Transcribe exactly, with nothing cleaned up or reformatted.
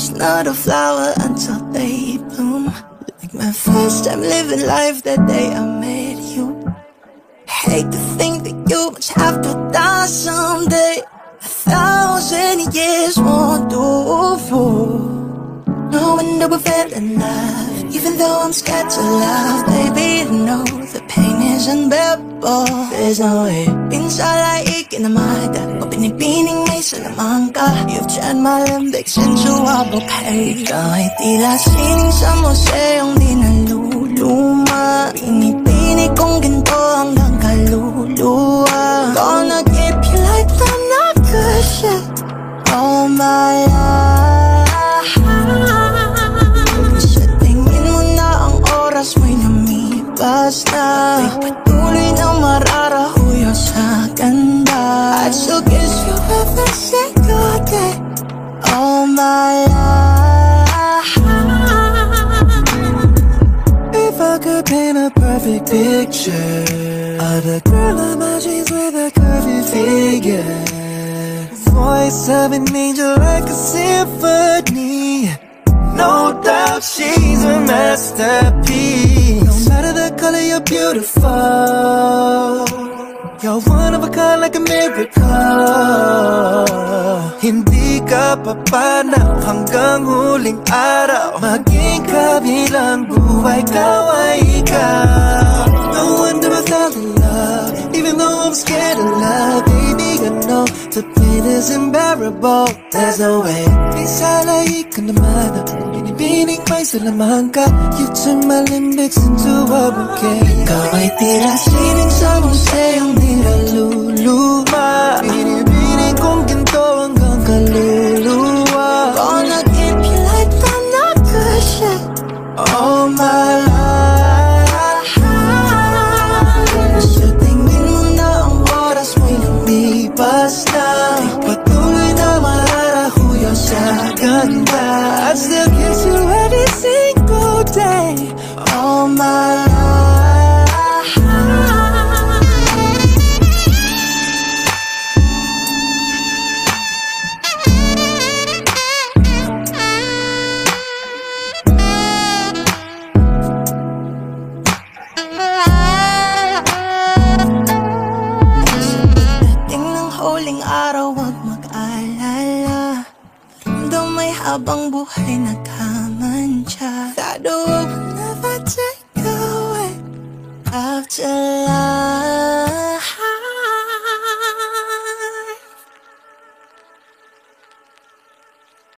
just not a flower until they bloom. Like my first time living life that day I met you. Hate to think that you must have to die someday. A thousand years won't do for no wonder we fell in love. Even though I'm scared to love, baby, no, the pain is unbearable. There's no way. Pinsala ikinamada, o pinipining may salamang ka. You've tried my limbic since you were okay. Ikaw ay tila sining sa museong di naluluma. Pinipini kong ginto hanggang kaluluwa. Gonna keep you like I'm not good shit all my life. Mo'y lumipas na, di patuloy na mararahuyo sa ganda. I'd still kiss you every single day all my life. If I could paint a perfect picture of the girl of my dreams with a curvy figure, voice of an angel like a symphony. No doubt she's a masterpiece. No matter the color, you're beautiful. You're one of a kind like a miracle. Hindi ka papanaw hanggang huling araw. Maging kabilang buhay, ikaw ay ikaw. No wonder I fell in love, even though I'm scared of love. Baby, I know the pain is unbearable. There's no way. Pinsala ikinamada, pinipining may salamang ka. You turn my limbics into a bouquet. Ikaw ay tila sining sa museong di naluluma. Pinipining kong ginto hanggang kaluluwa. Gonna keep you like I'm not good shit all my life. Sa tingin mo na ang oras mo'y lumipas na, di patuloy na mararahuyo sa ganda. I'd still kiss you every single day all my life. Huling araw, wag mag-alala. Though may habang buhay nagkamantya, that will never take away after life.